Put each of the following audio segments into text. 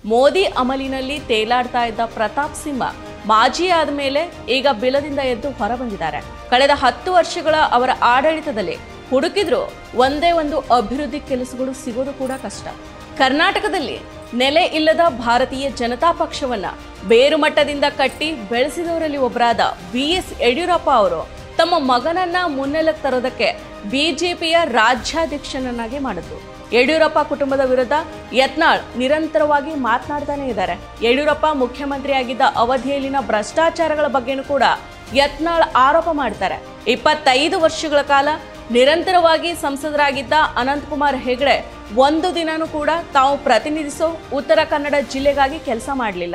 ಮೋದಿ ಅಮಲಿನಲ್ಲಿ ತೇಲಾಡ್ತಾ ಇದ್ದ ಪ್ರತಾಪ್ ಸಿಂಹ ಮಾಜಿ ಆದಮೇಲೆ ಈಗ ಬಿಲದಿಂದ ಎದ್ದು ಹೊರಬಂದಿದ್ದಾರೆ. ಕಳೆದ 10 ವರ್ಷಗಳ ಅವರ ಆಡಳಿತದಲ್ಲಿ ಹುಡುಕಿದ್ರು ಒಂದೇ ಒಂದು ಅಭಿವೃದ್ಧಿ ಕೆಲಸಗಳು ಸಿಗೋದು ಕೂಡ ಕಷ್ಟ. ಕರ್ನಾಟಕದಲ್ಲಿ ನೆಲೆ ಇಲ್ಲದ ಭಾರತೀಯ ಜನತಾ ಪಕ್ಷವನ್ನ ಬೇರುಮಟ್ಟದಿಂದ ಕಟ್ಟಿ ಬೆಳೆಸಿದವರಲ್ಲಿ ಒಬ್ಬರಾದ ಬಿಎಸ್ ಯಡಿಯೂರಪ್ಪ ಅವರು ತಮ್ಮ ಮಗನನ್ನ ಮುನ್ನೆಲೆಗೆ ತರೋದಕ್ಕೆ ಬಿಜೆಪಿಯ ರಾಜ್ಯಾಧ್ಯಕ್ಷನನ್ನಾಗಿ ಮಾಡಿದ್ರು. ಯಡಿಯೂರಪ್ಪ ಕುಟುಂಬದ ವಿರುದ್ಧ ಯತ್ನಾಳ್ ನಿರಂತರವಾಗಿ ಮಾತನಾಡ್ತಾನೆ ಇದ್ದಾರೆ. ಯಡಿಯೂರಪ್ಪ ಮುಖ್ಯಮಂತ್ರಿಯಾಗಿದ್ದ ಅವಧಿಯಲ್ಲಿನ ಭ್ರಷ್ಟಾಚಾರಗಳ ಬಗ್ಗೆನೂ ಕೂಡ ಯತ್ನಾಳ್ ಆರೋಪ ಮಾಡ್ತಾರೆ. 25 ವರ್ಷಗಳ ಕಾಲ ನಿರಂತರವಾಗಿ ಸಂಸದರಾಗಿದ್ದ ಅನಂತಕುಮಾರ್ ಹೆಗಡೆ ಒಂದು ದಿನನೂ ಕೂಡ ತಾವು ಪ್ರತಿನಿಧಿಸೋ ಉತ್ತರ ಕನ್ನಡ ಜಿಲ್ಲೆಗಾಗಿ ಕೆಲಸ ಮಾಡಲಿಲ್ಲ.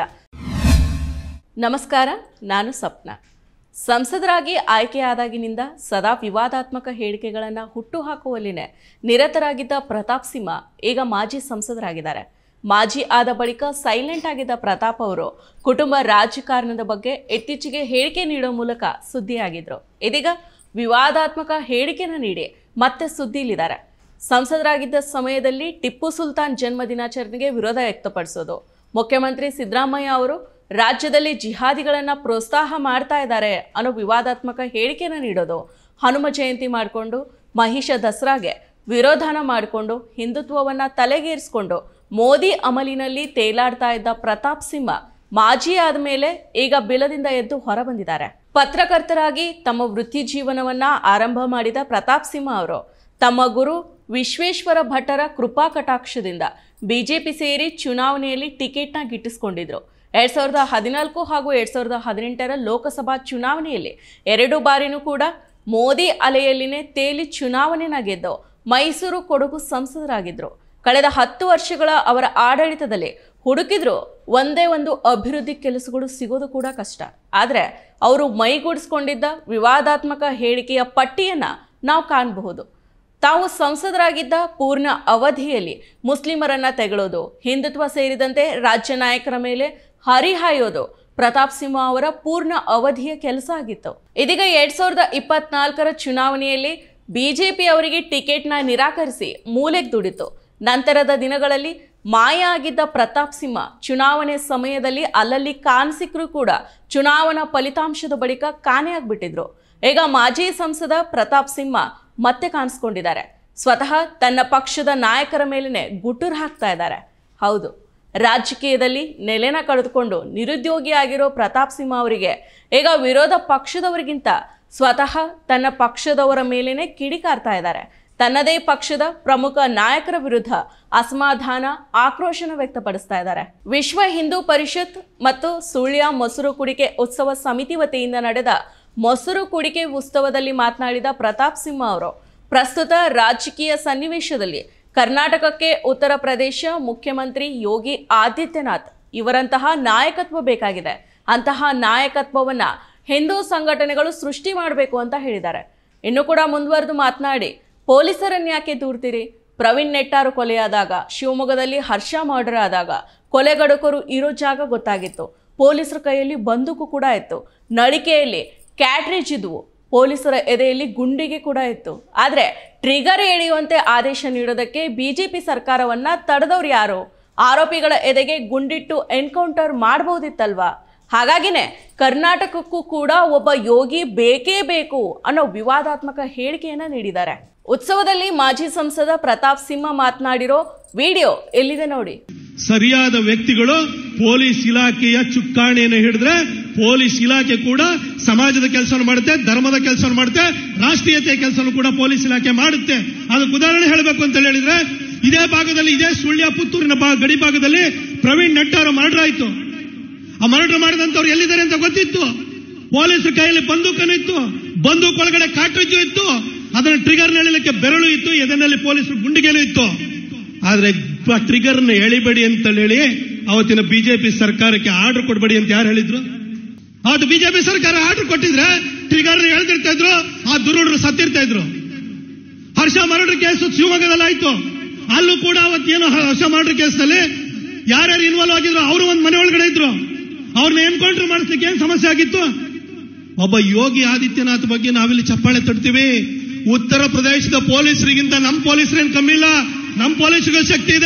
ನಮಸ್ಕಾರ, ನಾನು ಸಪ್ನ. ಸಂಸದರಾಗಿ ಆಯ್ಕೆಯಾದಾಗಿನಿಂದ ಸದಾ ವಿವಾದಾತ್ಮಕ ಹೇಳಿಕೆಗಳನ್ನು ಹುಟ್ಟುಹಾಕುವಲ್ಲಿನೇ ನಿರತರಾಗಿದ್ದ ಪ್ರತಾಪ್ ಸಿಂಹ ಈಗ ಮಾಜಿ ಸಂಸದರಾಗಿದ್ದಾರೆ. ಮಾಜಿ ಆದ ಬಳಿಕ ಸೈಲೆಂಟ್ ಆಗಿದ್ದ ಪ್ರತಾಪ್ ಅವರು ಕುಟುಂಬ ರಾಜಕಾರಣದ ಬಗ್ಗೆ ಇತ್ತೀಚೆಗೆ ಹೇಳಿಕೆ ನೀಡೋ ಮೂಲಕ ಸುದ್ದಿಯಾಗಿದ್ರು. ಇದೀಗ ವಿವಾದಾತ್ಮಕ ಹೇಳಿಕೆನ ನೀಡಿ ಮತ್ತೆ ಸುದ್ದಿಲಿದ್ದಾರೆ. ಸಂಸದರಾಗಿದ್ದ ಸಮಯದಲ್ಲಿ ಟಿಪ್ಪು ಸುಲ್ತಾನ್ ಜನ್ಮ ದಿನಾಚರಣೆಗೆ ವಿರೋಧ ವ್ಯಕ್ತಪಡಿಸೋದು, ಮುಖ್ಯಮಂತ್ರಿ ಸಿದ್ದರಾಮಯ್ಯ ಅವರು ರಾಜ್ಯದಲ್ಲಿ ಜಿಹಾದಿಗಳನ್ನು ಪ್ರೋತ್ಸಾಹ ಮಾಡ್ತಾ ಇದ್ದಾರೆ ಅನ್ನೋ ವಿವಾದಾತ್ಮಕ ಹೇಳಿಕೆನ ನೀಡೋದು, ಹನುಮ ಜಯಂತಿ ಮಾಡಿಕೊಂಡು ಮಹಿಷ ದಸರಾಗೆ ವಿರೋಧನ ಮಾಡಿಕೊಂಡು ಹಿಂದುತ್ವವನ್ನು ತಲೆಗೇರಿಸಿಕೊಂಡು ಮೋದಿ ಅಮಲಿನಲ್ಲಿ ತೇಲಾಡ್ತಾ ಇದ್ದ ಪ್ರತಾಪ್ ಸಿಂಹ ಮಾಜಿ ಆದಮೇಲೆ ಈಗ ಬಿಲದಿಂದ ಎದ್ದು ಹೊರಬಂದಿದ್ದಾರೆ. ಪತ್ರಕರ್ತರಾಗಿ ತಮ್ಮ ವೃತ್ತಿ ಜೀವನವನ್ನ ಆರಂಭ ಮಾಡಿದ ಪ್ರತಾಪ್ ಸಿಂಹ ಅವರು ತಮ್ಮ ಗುರು ವಿಶ್ವೇಶ್ವರ ಭಟ್ಟರ ಕೃಪಾ ಕಟಾಕ್ಷದಿಂದ ಬಿಜೆಪಿ ಸೇರಿ ಚುನಾವಣೆಯಲ್ಲಿ ಟಿಕೆಟ್ನ ಗಿಟ್ಟಿಸಿಕೊಂಡಿದ್ರು. 2014 ಹಾಗೂ 2018 ಲೋಕಸಭಾ ಚುನಾವಣೆಯಲ್ಲಿ 2 ಬಾರಿನೂ ಕೂಡ ಮೋದಿ ಅಲೆಯಲ್ಲಿನೇ ತೇಲಿ ಚುನಾವಣೆನ ಗೆದ್ದು ಮೈಸೂರು ಕೊಡಗು ಸಂಸದರಾಗಿದ್ರು. ಕಳೆದ 10 ವರ್ಷಗಳ ಅವರ ಆಡಳಿತದಲ್ಲಿ ಹುಡುಕಿದ್ರು ಒಂದೇ ಒಂದು ಅಭಿವೃದ್ಧಿ ಕೆಲಸಗಳು ಸಿಗೋದು ಕೂಡ ಕಷ್ಟ. ಆದರೆ ಅವರು ಮೈಗೂಡಿಸ್ಕೊಂಡಿದ್ದ ವಿವಾದಾತ್ಮಕ ಹೇಳಿಕೆಯ ಪಟ್ಟಿಯನ್ನು ನಾವು ಕಾಣಬಹುದು. ತಾವು ಸಂಸದರಾಗಿದ್ದ ಪೂರ್ಣ ಅವಧಿಯಲ್ಲಿ ಮುಸ್ಲಿಮರನ್ನ ತೆಗಳೋದು, ಹಿಂದುತ್ವ ಸೇರಿದಂತೆ ರಾಜ್ಯ ನಾಯಕರ ಮೇಲೆ ಹರಿಹಾಯೋದು ಪ್ರತಾಪ್ ಸಿಂಹ ಅವರ ಪೂರ್ಣ ಅವಧಿಯ ಕೆಲಸ ಆಗಿತ್ತು. ಇದೀಗ 2024 ಚುನಾವಣೆಯಲ್ಲಿ ಬಿಜೆಪಿ ಅವರಿಗೆ ಟಿಕೆಟ್ನ ನಿರಾಕರಿಸಿ ಮೂಲೆಗೆ ದುಡಿತು. ನಂತರದ ದಿನಗಳಲ್ಲಿ ಮಾಯ ಆಗಿದ್ದ ಪ್ರತಾಪ್ ಸಿಂಹ ಚುನಾವಣೆ ಸಮಯದಲ್ಲಿ ಅಲ್ಲಲ್ಲಿ ಕಾಣಸಿಕ್ಕರೂ ಕೂಡ ಚುನಾವಣಾ ಫಲಿತಾಂಶದ ಬಳಿಕ ಕಾಣೆಯಾಗ್ಬಿಟ್ಟಿದ್ರು. ಈಗ ಮಾಜಿ ಸಂಸದ ಪ್ರತಾಪ್ ಸಿಂಹ ಮತ್ತೆ ಕಾಣಿಸ್ಕೊಂಡಿದ್ದಾರೆ. ಸ್ವತಃ ತನ್ನ ಪಕ್ಷದ ನಾಯಕರ ಮೇಲೇ ಗುಟುರು ಹಾಕ್ತಾ ಇದ್ದಾರೆ. ಹೌದು, ರಾಜಕೀಯದಲ್ಲಿ ನೆಲೆನ ಕಳೆದುಕೊಂಡು ನಿರುದ್ಯೋಗಿಯಾಗಿರೋ ಪ್ರತಾಪ್ ಸಿಂಹ ಅವರಿಗೆ ಈಗ ವಿರೋಧ ಪಕ್ಷದವರಿಗಿಂತ ಸ್ವತಃ ತನ್ನ ಪಕ್ಷದವರ ಮೇಲೇನೆ ಕಿಡಿಕಾರ್ತಾ ಇದ್ದಾರೆ. ತನ್ನದೇ ಪಕ್ಷದ ಪ್ರಮುಖ ನಾಯಕರ ವಿರುದ್ಧ ಅಸಮಾಧಾನ, ಆಕ್ರೋಶನ ವ್ಯಕ್ತಪಡಿಸ್ತಾ ಇದ್ದಾರೆ. ವಿಶ್ವ ಹಿಂದೂ ಪರಿಷತ್ ಮತ್ತು ಸುಳ್ಯ ಮೊಸರು ಕುಡಿಕೆ ಉತ್ಸವ ಸಮಿತಿ ವತಿಯಿಂದ ನಡೆದ ಮೊಸರು ಕುಡಿಕೆ ಉತ್ಸವದಲ್ಲಿ ಮಾತನಾಡಿದ ಪ್ರತಾಪ್ ಸಿಂಹ ಅವರು ಪ್ರಸ್ತುತ ರಾಜಕೀಯ ಸನ್ನಿವೇಶದಲ್ಲಿ ಕರ್ನಾಟಕಕ್ಕೆ ಉತ್ತರ ಪ್ರದೇಶ ಮುಖ್ಯಮಂತ್ರಿ ಯೋಗಿ ಆದಿತ್ಯನಾಥ್ ಇವರಂತಹ ನಾಯಕತ್ವ ಬೇಕಾಗಿದೆ. ಅಂತಹ ನಾಯಕತ್ವವನ್ನ ಹಿಂದೂ ಸಂಘಟನೆಗಳು ಸೃಷ್ಟಿ ಮಾಡಬೇಕು ಅಂತ ಹೇಳಿದ್ದಾರೆ. ಇನ್ನು ಕೂಡ ಮುಂದುವರೆದು ಮಾತನಾಡಿ, ಪೊಲೀಸರನ್ನ ಯಾಕೆ ದೂರ್ತೀರಿ? ಪ್ರವೀಣ್ ನೆಟ್ಟಾರು ಕೊಲೆಯಾದಾಗ, ಶಿವಮೊಗ್ಗದಲ್ಲಿ ಹರ್ಷ ಮರ್ಡರ್ ಆದಾಗ ಕೊಲೆಗಡುಕರು ಇರೋ ಜಾಗ ಗೊತ್ತಾಗಿತ್ತು. ಪೊಲೀಸರ ಕೈಯಲ್ಲಿ ಬಂದೂಕು ಕೂಡ ಇತ್ತು, ನಳಿಕೆಯಲ್ಲಿ ಕ್ಯಾಟ್ರೇಜ್ ಇದ್ವು, ಪೊಲೀಸರ ಎದೆಯಲ್ಲಿ ಗುಂಡಿಗೆ ಕೂಡ ಇತ್ತು. ಆದರೆ ಟ್ರಿಗರ್ ಎಳೆಯುವಂತೆ ಆದೇಶ ನೀಡೋದಕ್ಕೆ ಬಿಜೆಪಿ ಸರ್ಕಾರವನ್ನ ತಡೆದವ್ರು ಯಾರು? ಆರೋಪಿಗಳ ಎದೆಗೆ ಗುಂಡಿಟ್ಟು ಎನ್ಕೌಂಟರ್ ಮಾಡಬಹುದಿತ್ತಲ್ವಾ? ಹಾಗಾಗಿನೇ ಕರ್ನಾಟಕಕ್ಕೂ ಕೂಡ ಒಬ್ಬ ಯೋಗಿ ಬೇಕೇ ಬೇಕು ಅನ್ನೋ ವಿವಾದಾತ್ಮಕ ಹೇಳಿಕೆಯನ್ನ ನೀಡಿದ್ದಾರೆ. ಉತ್ಸವದಲ್ಲಿ ಮಾಜಿ ಸಂಸದ ಪ್ರತಾಪ್ ಸಿಂಹ ಮಾತನಾಡಿರೋ ವಿಡಿಯೋ ಎಲ್ಲಿದೆ ನೋಡಿ. ಸರಿಯಾದ ವ್ಯಕ್ತಿಗಳು ಪೊಲೀಸ್ ಇಲಾಖೆಯ ಚುಕ್ಕಾಣಿಯನ್ನು ಹಿಡಿದ್ರೆ ಪೊಲೀಸ್ ಇಲಾಖೆ ಕೂಡ ಸಮಾಜದ ಕೆಲಸವನ್ನು ಮಾಡುತ್ತೆ, ಧರ್ಮದ ಕೆಲಸವನ್ನು ಮಾಡುತ್ತೆ, ರಾಷ್ಟ್ರೀಯತೆಯ ಕೆಲಸವನ್ನು ಕೂಡ ಪೊಲೀಸ್ ಇಲಾಖೆ ಮಾಡುತ್ತೆ. ಅದಕ್ಕೆ ಉದಾಹರಣೆ ಹೇಳಬೇಕು ಅಂತ ಹೇಳಿದ್ರೆ, ಇದೇ ಭಾಗದಲ್ಲಿ, ಇದೇ ಸುಳ್ಯ ಪುತ್ತೂರಿನ ಗಡಿ ಭಾಗದಲ್ಲಿ ಪ್ರವೀಣ್ ನೆಟ್ಟಾರು ಮರ್ಡರ್ ಆಯಿತು. ಆ ಮರ್ಡರ್ ಮಾಡಿದಂತವ್ರು ಎಲ್ಲಿದ್ದಾರೆ ಅಂತ ಗೊತ್ತಿತ್ತು. ಪೊಲೀಸರ ಕೈಯಲ್ಲಿ ಬಂದೂಕನಿತ್ತು, ಬಂದೂಕ್ ಒಳಗಡೆ ಕಾಟ್ರೇಜು ಇತ್ತು, ಅದನ್ನು ಟ್ರಿಗರ್ ಎಳಿಲಿಕ್ಕೆ ಬೆರಳು ಇತ್ತು, ಎದೆನಲ್ಲಿ ಪೊಲೀಸರು ಗುಂಡಿಗೆಲು ಇತ್ತು. ಆದ್ರೆ ಟ್ರಿಗರ್ನ ಎಳಿಬೇಡಿ ಅಂತ ಹೇಳಿ ಅವತ್ತಿನ ಬಿಜೆಪಿ ಸರ್ಕಾರಕ್ಕೆ ಆರ್ಡರ್ ಕೊಡಬೇಡಿ ಅಂತ ಯಾರು ಹೇಳಿದ್ರು? ಅವತ್ತು ಬಿಜೆಪಿ ಸರ್ಕಾರ ಆರ್ಡರ್ ಕೊಟ್ಟಿದ್ರೆ ಟ್ರಿಗರ್ ಎಳೆದಿರ್ತಾ ಇದ್ರು, ಆ ದುರುಡರು ಸತ್ತಿರ್ತಾ ಇದ್ರು. ಹರ್ಷ ಮರ್ಡರ್ ಕೇಸ್ ಶಿವಮೊಗ್ಗದಲ್ಲಿ ಆಯ್ತು. ಅಲ್ಲೂ ಕೂಡ ಅವತ್ತೇನು ಹರ್ಷ ಮರ್ಡರ್ ಕೇಸ್ನಲ್ಲಿ ಯಾರ್ಯಾರು ಇನ್ವಾಲ್ವ್ ಆಗಿದ್ರು ಅವರು ಒಂದು ಮನೆ ಒಳಗಡೆ ಇದ್ರು. ಅವ್ರನ್ನ ಎನ್ಕೌಂಟರ್ ಮಾಡಿಸ್ಲಿಕ್ಕೆ ಏನ್ ಸಮಸ್ಯೆ ಆಗಿತ್ತು? ಒಬ್ಬ ಯೋಗಿ ಆದಿತ್ಯನಾಥ್ ಬಗ್ಗೆ ನಾವಿಲ್ಲಿ ಚಪ್ಪಾಳೆ ತಡ್ತೀವಿ. ಉತ್ತರ ಪ್ರದೇಶದ ಪೊಲೀಸರಿಗಿಂತ ನಮ್ಮ ಪೊಲೀಸರೇನು ಕಮ್ಮಿ ಇಲ್ಲ. ನಮ್ಮ ಪೊಲೀಸರಿಗೂ ಶಕ್ತಿ ಇದೆ.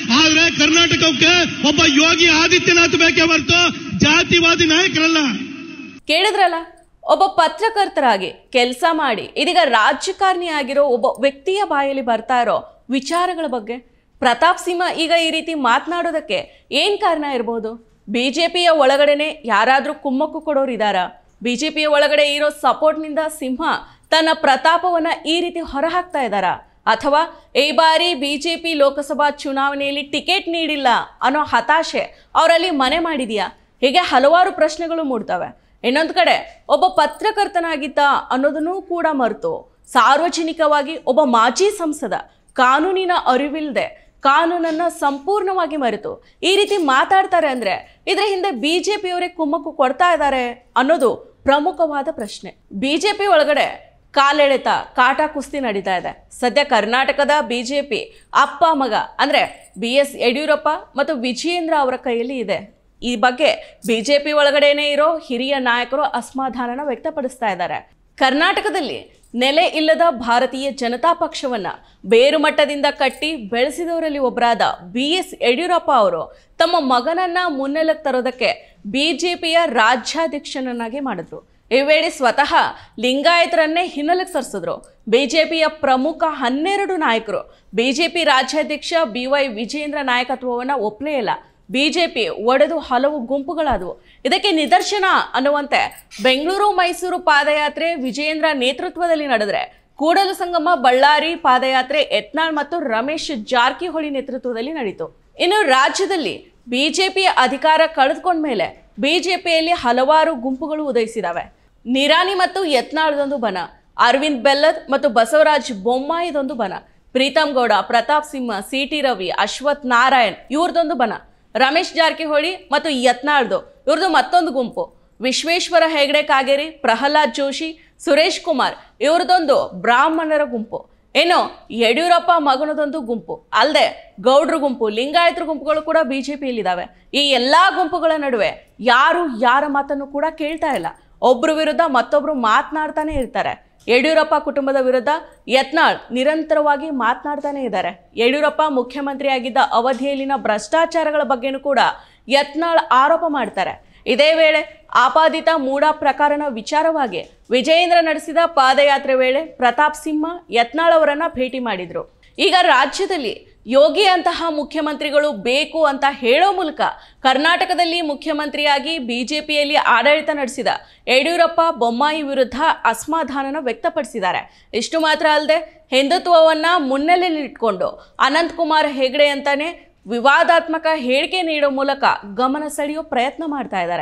ಆದ್ರೆ ಕರ್ನಾಟಕಕ್ಕೆ ಒಬ್ಬ ಯೋಗಿ ಆದಿತ್ಯನಾಥ್ ಬೇಕೇ ಹೊರತು ಜಾತಿವಾದಿ ನಾಯಕರಲ್ಲ. ಕೇಳಿದ್ರಲ್ಲ, ಒಬ್ಬ ಪತ್ರಕರ್ತರಾಗಿ ಕೆಲಸ ಮಾಡಿ ಇದೀಗ ರಾಜಕಾರಣಿ ಆಗಿರೋ ಒಬ್ಬ ವ್ಯಕ್ತಿಯ ಬಾಯಲ್ಲಿ ಬರ್ತಾ ಇರೋ ವಿಚಾರಗಳ ಬಗ್ಗೆ ಪ್ರತಾಪ್ ಸಿಂಹ ಈಗ ಈ ರೀತಿ ಮಾತನಾಡೋದಕ್ಕೆ ಏನ್ ಕಾರಣ ಇರಬಹುದು? ಬಿಜೆಪಿಯ ಒಳಗಡೆನೆ ಯಾರಾದ್ರೂ ಕುಮ್ಮಕ್ಕು ಕೊಡೋರು ಇದಾರಾ? ಬಿಜೆಪಿಯ ಒಳಗಡೆ ಇರೋ ಸಪೋರ್ಟ್ನಿಂದ ಸಿಂಹ ತನ್ನ ಪ್ರತಾಪವನ್ನ ಈ ರೀತಿ ಹೊರಹಾಕ್ತಾ ಇದ್ದಾರಾ? ಅಥವಾ ಈ ಬಾರಿ ಬಿಜೆಪಿ ಲೋಕಸಭಾ ಚುನಾವಣೆಯಲ್ಲಿ ಟಿಕೆಟ್ ನೀಡಿಲ್ಲ ಅನ್ನೋ ಹತಾಶೆ ಅವರಲ್ಲಿ ಮನೆ ಮಾಡಿದೆಯಾ? ಹೀಗೆ ಹಲವಾರು ಪ್ರಶ್ನೆಗಳು ಮೂಡ್ತವೆ. ಇನ್ನೊಂದು ಕಡೆ ಒಬ್ಬ ಪತ್ರಕರ್ತನಾಗಿದ್ದ ಅನ್ನೋದನ್ನೂ ಕೂಡ ಮರೆತು ಸಾರ್ವಜನಿಕವಾಗಿ ಒಬ್ಬ ಮಾಜಿ ಸಂಸದ ಕಾನೂನಿನ ಅರಿವಿಲ್ಲದೆ ಕಾನೂನನ್ನ ಸಂಪೂರ್ಣವಾಗಿ ಮರೆತು ಈ ರೀತಿ ಮಾತಾಡ್ತಾರೆ ಅಂದ್ರೆ ಇದರ ಹಿಂದೆ ಬಿಜೆಪಿಯವರೇ ಕುಮ್ಮಕ್ಕು ಕೊಡ್ತಾ ಇದ್ದಾರೆ ಅನ್ನೋದು ಪ್ರಮುಖವಾದ ಪ್ರಶ್ನೆ. ಬಿಜೆಪಿ ಒಳಗಡೆ ಕಾಲೆಳೆತ ಕಾಟ ಕುಸ್ತಿ ನಡೀತಾ ಇದೆ. ಸದ್ಯ ಕರ್ನಾಟಕದ ಬಿಜೆಪಿ ಅಪ್ಪ ಮಗ ಅಂದ್ರೆ BS ಯಡಿಯೂರಪ್ಪ ಮತ್ತು ವಿಜಯೇಂದ್ರ ಅವರ ಕೈಯಲ್ಲಿ ಇದೆ. ಈ ಬಗ್ಗೆ ಬಿಜೆಪಿ ಒಳಗಡೆನೇ ಇರೋ ಹಿರಿಯ ನಾಯಕರು ಅಸಮಾಧಾನ ವ್ಯಕ್ತಪಡಿಸ್ತಾ ಇದ್ದಾರೆ. ಕರ್ನಾಟಕದಲ್ಲಿ ನೆಲೆ ಇಲ್ಲದ ಭಾರತೀಯ ಜನತಾ ಪಕ್ಷವನ್ನ ಬೇರು ಮಟ್ಟದಿಂದ ಕಟ್ಟಿ ಬೆಳೆಸಿದವರಲ್ಲಿ ಒಬ್ಬರಾದ BS ಯಡಿಯೂರಪ್ಪ ಅವರು ತಮ್ಮ ಮಗನನ್ನ ಮುನ್ನೆಲೆಗೆ ತರೋದಕ್ಕೆ ಬಿಜೆಪಿಯ ರಾಜ್ಯಾಧ್ಯಕ್ಷನನ್ನಾಗಿ ಮಾಡಿದ್ರು. ಈ ವೇಳೆ ಸ್ವತಃ ಲಿಂಗಾಯತರನ್ನೇ ಹಿನ್ನೆಲೆಗೆ ಸರಿಸಿದ್ರು. ಬಿಜೆಪಿಯ ಪ್ರಮುಖ 12 ನಾಯಕರು ಬಿಜೆಪಿ ರಾಜ್ಯಾಧ್ಯಕ್ಷ BY ವಿಜಯೇಂದ್ರ ನಾಯಕತ್ವವನ್ನು ಒಪ್ಪಲೇ ಇಲ್ಲ. ಬಿಜೆಪಿ ಒಡೆದು ಹಲವು ಗುಂಪುಗಳಾದವು. ಇದಕ್ಕೆ ನಿದರ್ಶನ ಅನ್ನುವಂತೆ ಬೆಂಗಳೂರು ಮೈಸೂರು ಪಾದಯಾತ್ರೆ ವಿಜಯೇಂದ್ರ ನೇತೃತ್ವದಲ್ಲಿ ನಡೆದರೆ, ಕೂಡಲ ಸಂಗಮ ಬಳ್ಳಾರಿ ಪಾದಯಾತ್ರೆ ಯತ್ನಾಳ್ ಮತ್ತು ರಮೇಶ್ ಜಾರಕಿಹೊಳಿ ನೇತೃತ್ವದಲ್ಲಿ ನಡೆಯಿತು. ಇನ್ನು ರಾಜ್ಯದಲ್ಲಿ ಬಿಜೆಪಿಯ ಅಧಿಕಾರ ಕಳೆದುಕೊಂಡ ಮೇಲೆ ಬಿಜೆಪಿಯಲ್ಲಿ ಹಲವಾರು ಗುಂಪುಗಳು ಉದಯಿಸಿದಾವೆ. ನಿರಾಣಿ ಮತ್ತು ಯತ್ನಾಳ್ದೊಂದು ಬಣ, ಅರವಿಂದ್ ಬೆಲ್ಲದ್ ಮತ್ತು ಬಸವರಾಜ್ ಬೊಮ್ಮಾಯಿದೊಂದು ಬಣ, ಪ್ರೀತಮ್ ಗೌಡ, ಪ್ರತಾಪ್ ಸಿಂಹ, CT ರವಿ, ಅಶ್ವಥ್ ನಾರಾಯಣ್ ಇವ್ರದೊಂದು ಬಣ, ರಮೇಶ್ ಜಾರಕಿಹೊಳಿ ಮತ್ತು ಯತ್ನಾಳ್ದು ಇವ್ರದ್ದು ಮತ್ತೊಂದು ಗುಂಪು, ವಿಶ್ವೇಶ್ವರ ಹೆಗಡೆ ಕಾಗೇರಿ, ಪ್ರಹ್ಲಾದ್ ಜೋಶಿ, ಸುರೇಶ್ ಕುಮಾರ್ ಇವ್ರದೊಂದು ಬ್ರಾಹ್ಮಣರ ಗುಂಪು, ಏನು ಯಡಿಯೂರಪ್ಪ ಮಗನದೊಂದು ಗುಂಪು, ಅಲ್ಲದೆ ಗೌಡ್ರ ಗುಂಪು, ಲಿಂಗಾಯತರ ಗುಂಪುಗಳು ಕೂಡ ಬಿಜೆಪಿಯಲ್ಲಿದ್ದಾವೆ. ಈ ಎಲ್ಲಾ ಗುಂಪುಗಳ ನಡುವೆ ಯಾರು ಯಾರ ಮಾತನ್ನು ಕೂಡ ಕೇಳ್ತಾ ಇಲ್ಲ. ಒಬ್ರು ವಿರುದ್ಧ ಮತ್ತೊಬ್ರು ಮಾತನಾಡ್ತಾನೆ ಇರ್ತಾರೆ. ಯಡಿಯೂರಪ್ಪ ಕುಟುಂಬದ ವಿರುದ್ಧ ಯತ್ನಾಳ್ ನಿರಂತರವಾಗಿ ಮಾತನಾಡ್ತಾನೆ ಇದ್ದಾರೆ. ಯಡಿಯೂರಪ್ಪ ಮುಖ್ಯಮಂತ್ರಿಯಾಗಿದ್ದ ಅವಧಿಯಲ್ಲಿನ ಭ್ರಷ್ಟಾಚಾರಗಳ ಬಗ್ಗೆನೂ ಕೂಡ ಯತ್ನಾಳ್ ಆರೋಪ ಮಾಡ್ತಾರೆ. ಇದೇ ವೇಳೆ ಆಪಾದಿತ ಮೂಡಾ ಪ್ರಕರಣ ವಿಚಾರವಾಗಿ ವಿಜಯೇಂದ್ರ ನಡೆಸಿದ ಪಾದಯಾತ್ರೆ ವೇಳೆ ಪ್ರತಾಪ್ ಸಿಂಹ ಯತ್ನಾಳ್ ಅವರನ್ನ ಭೇಟಿ ಮಾಡಿದ್ರು. ಈಗ ರಾಜ್ಯದಲ್ಲಿ ಯೋಗಿ ಅಂತಹ ಮುಖ್ಯಮಂತ್ರಿಗಳು ಬೇಕು ಅಂತ ಹೇಳೋ ಮೂಲಕ ಕರ್ನಾಟಕದಲ್ಲಿ ಮುಖ್ಯಮಂತ್ರಿಯಾಗಿ ಬಿಜೆಪಿಯಲ್ಲಿ ಆಡಳಿತ ನಡೆಸಿದ ಯಡಿಯೂರಪ್ಪ ಬೊಮ್ಮಾಯಿ ವಿರುದ್ಧ ಅಸಮಾಧಾನ ವ್ಯಕ್ತಪಡಿಸಿದ್ದಾರೆ. ಇಷ್ಟು ಮಾತ್ರ ಅಲ್ಲದೆ ಹಿಂದುತ್ವವನ್ನ ಮುನ್ನೆಲೆಯಲ್ಲಿಟ್ಕೊಂಡು ಅನಂತಕುಮಾರ್ ಹೆಗಡೆ ಅಂತಾನೆ ವಿವಾದಾತ್ಮಕ ಹೇಳಿಕೆ ನೀಡೋ ಮೂಲಕ ಗಮನ ಸೆಳೆಯೋ ಪ್ರಯತ್ನ ಮಾಡ್ತಾ ಇದ್ದಾರೆ.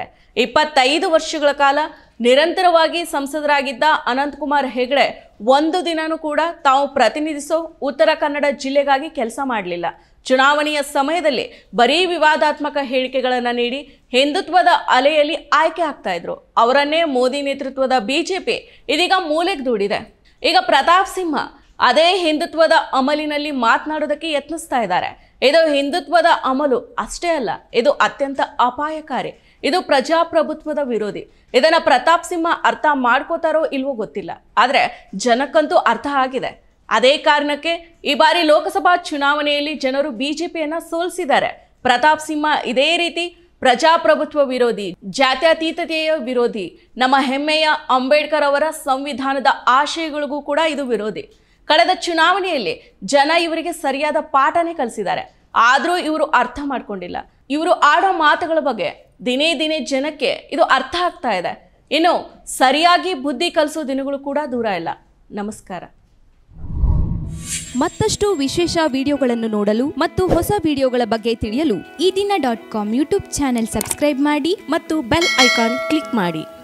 25 ವರ್ಷಗಳ ಕಾಲ ನಿರಂತರವಾಗಿ ಸಂಸದರಾಗಿದ್ದ ಅನಂತಕುಮಾರ್ ಹೆಗಡೆ ಒಂದು ದಿನನೂ ಕೂಡ ತಾವು ಪ್ರತಿನಿಧಿಸೋ ಉತ್ತರ ಕನ್ನಡ ಜಿಲ್ಲೆಗಾಗಿ ಕೆಲಸ ಮಾಡಲಿಲ್ಲ. ಚುನಾವಣೆಯ ಸಮಯದಲ್ಲಿ ಬರೀ ವಿವಾದಾತ್ಮಕ ಹೇಳಿಕೆಗಳನ್ನು ನೀಡಿ ಹಿಂದುತ್ವದ ಅಲೆಯಲ್ಲಿ ಆಯ್ಕೆ ಆಗ್ತಾ ಇದ್ರು. ಅವರನ್ನೇ ಮೋದಿ ನೇತೃತ್ವದ ಬಿಜೆಪಿ ಇದೀಗ ಮೂಲೆಗೆ ದೂಡಿದೆ. ಈಗ ಪ್ರತಾಪ್ ಸಿಂಹ ಅದೇ ಹಿಂದುತ್ವದ ಅಮಲಿನಲ್ಲಿ ಮಾತನಾಡೋದಕ್ಕೆ ಯತ್ನಿಸ್ತಾ ಇದ್ದಾರೆ. ಇದು ಹಿಂದುತ್ವದ ಅಮಲು ಅಷ್ಟೇ ಅಲ್ಲ, ಇದು ಅತ್ಯಂತ ಅಪಾಯಕಾರಿ. ಇದು ಪ್ರಜಾಪ್ರಭುತ್ವದ ವಿರೋಧಿ. ಇದನ್ನ ಪ್ರತಾಪ್ ಸಿಂಹ ಅರ್ಥ ಮಾಡ್ಕೋತಾರೋ ಇಲ್ವೋ ಗೊತ್ತಿಲ್ಲ, ಆದ್ರೆ ಜನಕ್ಕಂತೂ ಅರ್ಥ ಆಗಿದೆ. ಅದೇ ಕಾರಣಕ್ಕೆ ಈ ಬಾರಿ ಲೋಕಸಭಾ ಚುನಾವಣೆಯಲ್ಲಿ ಜನರು ಬಿಜೆಪಿಯನ್ನ ಸೋಲಿಸಿದ್ದಾರೆ. ಪ್ರತಾಪ್ ಸಿಂಹ ಇದೇ ರೀತಿ ಪ್ರಜಾಪ್ರಭುತ್ವ ವಿರೋಧಿ, ಜಾತ್ಯತೀತತೆಯ ವಿರೋಧಿ, ನಮ್ಮ ಹೆಮ್ಮೆಯ ಅಂಬೇಡ್ಕರ್ ಅವರ ಸಂವಿಧಾನದ ಆಶಯಗಳಿಗೂ ಕೂಡ ಇದು ವಿರೋಧಿ. ಕಳೆದ ಚುನಾವಣೆಯಲ್ಲಿ ಜನ ಇವರಿಗೆ ಸರಿಯಾದ ಪಾಠನೇ ಕಲಿಸಿದ್ದಾರೆ. ಆದರೂ ಇವರು ಅರ್ಥ ಮಾಡ್ಕೊಂಡಿಲ್ಲ. ಇವರು ಆಡೋ ಮಾತುಗಳ ಬಗ್ಗೆ ದಿನೇ ದಿನೇ ಜನಕ್ಕೆ ಇದು ಅರ್ಥ ಆಗ್ತಾ ಇದೆ. ಇನ್ನು ಸರಿಯಾಗಿ ಬುದ್ಧಿ ಕಲಿಸೋ ದಿನಗಳು ಕೂಡ ದೂರ ಇಲ್ಲ. ನಮಸ್ಕಾರ. ಮತ್ತಷ್ಟು ವಿಶೇಷ ವಿಡಿಯೋಗಳನ್ನು ನೋಡಲು ಮತ್ತು ಹೊಸ ವಿಡಿಯೋಗಳ ಬಗ್ಗೆ ತಿಳಿಯಲು eDina.com ಯೂಟ್ಯೂಬ್ ಚಾನೆಲ್ ಸಬ್ಸ್ಕ್ರೈಬ್ ಮಾಡಿ ಮತ್ತು ಬೆಲ್ ಐಕಾನ್ ಕ್ಲಿಕ್ ಮಾಡಿ.